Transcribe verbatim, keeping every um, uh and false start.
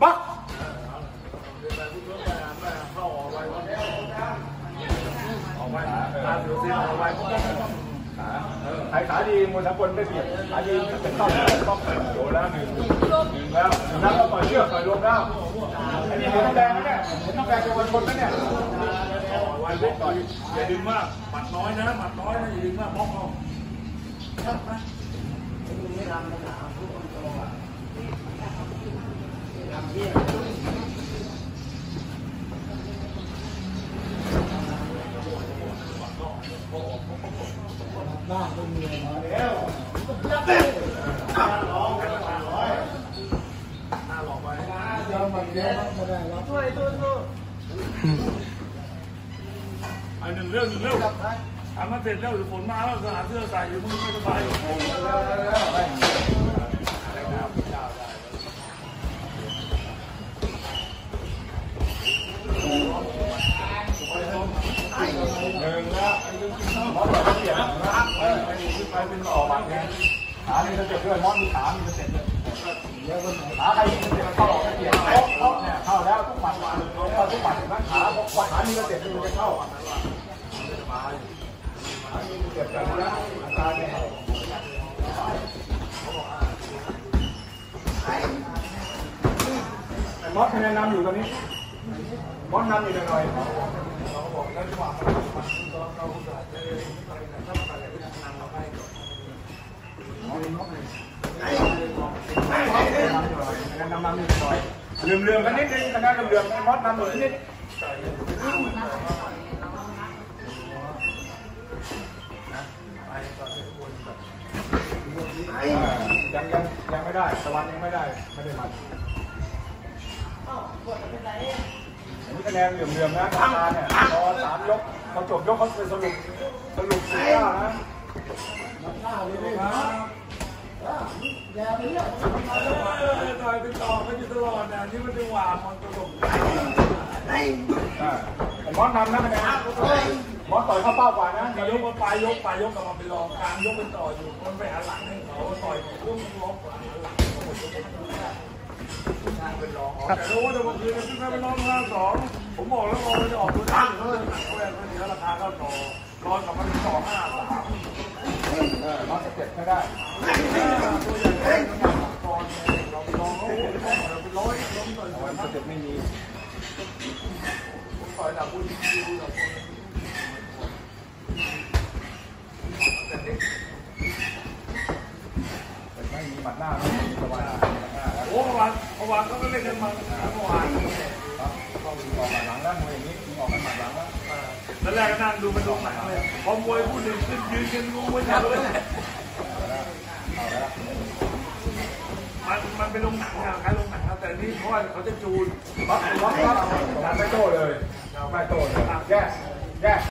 ปักออกไปขาเสียวเสียวออกไปขาใครขาดีมวยสากลได้เปรียบขาดีเป็นต้องต้องโดนแล้วหนึ่งหนึ่งแล้วหนึ่งแล้วก็ต่อยเชือกต่อยรวมแล้วอันนี้เห็นน้ำแดงนะเนี่ยเห็นน้ำแดงเป็นวันคนนะเนี่ยวันเล็กต่อยอย่าดึงมากหมัดน้อยนะหมัดน้อยนะอย่าดึงมากบล็อกเอาไม่ทำไม่ทำทุกคนโตอ่ะทำเบี้ยบ้านต้องมีมาแล้วห้าร้อยห้าร้อยห้าร้อยไปเดี๋ยวมันเยอะไม่ได้แล้วช่วยช่วยช่วยอันหนึ่งเรื่องหนึ่งเรื่องทำมาเสร็จแล้วหรือฝนมาแล้วหาเสื้อใส่หรือมึงไม่สบายหนึ่งละมอสเสียงนะไอ้ที่ไปเป็นออกบัตรไงขานี่จะเจ็บด้วยมอสมีขามีจะเจ็บเลยขาใครมีจะเจ็บเข้าออกเสียงเข้าเนี่ยเข้าแล้วทุกหมัดเข้าทุกหมัดนะขาพอขามีจะเจ็บมันจะเข้าขามีจะเจ็บกันนะอาการเนี่ยมอสคะแนนนำอยู่ตอนนี้มอสนำอยู่หน่อยแล้วจังหวะมันเราเราจะถ้ามันอะไรก็ทำเราไปเอาเลยนกเลยนำนำนิดหน่อยเลื่อมเลื่อมกันนิดนึงคะแนนเลื่อมเลื่อมมอสนำหน่อยนิดยังยังยังไม่ได้ตะวันยังไม่ได้ไม่ได้มันอันนี้คะแนนเหลื่อมๆนะทางการเนี่ยพอสามยกพอจบยกเขาเป็นสรุปสรุปสี่เก้านะต่อยไปต่อไปอยู่ตลอดนะที่มันจะหวานมันตลกมอสนำนะคะแนนมอสต่อยเข้าเป้ากว่านะยกมาปลายยกปลายยกกลับมาไปลองกลางยกไปต่ออยู่มันไปหาหลังให้เขาต่อยลูกล็อกแต่รู้ว่าจะมาคืนกันที่ถ้าเป็นน้องห้าสองผมบอกแล้วรอจะออกตัวได้เขาจะหนักเขาแรงเขาดีแล้วราคาก็ต่อรอกลับมาที่สองห้าสามเออน้องจะเจ็บไม่ได้ตัวใหญ่ตอนเราไปลองเขาเราไปร้อยล้มต่อยวันเจ็บไม่มีผมต่อยดับบุญดูดับบุญไม่มีหมัดหน้าไม่มีสบายโอ้เมื่อวานเมื่อวานเขาก็เล่นกันมาเมื่อวานเขาออกหมัดหลังแล้วมวยอย่างนี้ออกกันหมัดหลังแล้วแล้วแรกก็นั่งดูมันลงหนังเลยพอมวยพูดถึงขึ้นยืนกันงงไม่ทันเลยมันมันเป็นลงหนังอะคล้ายลงหนังแต่นี่เพราะว่าเขาจะจูนปั๊บปั๊บปั๊บไม่โต้เลยไม่โต้เลยแย่แย่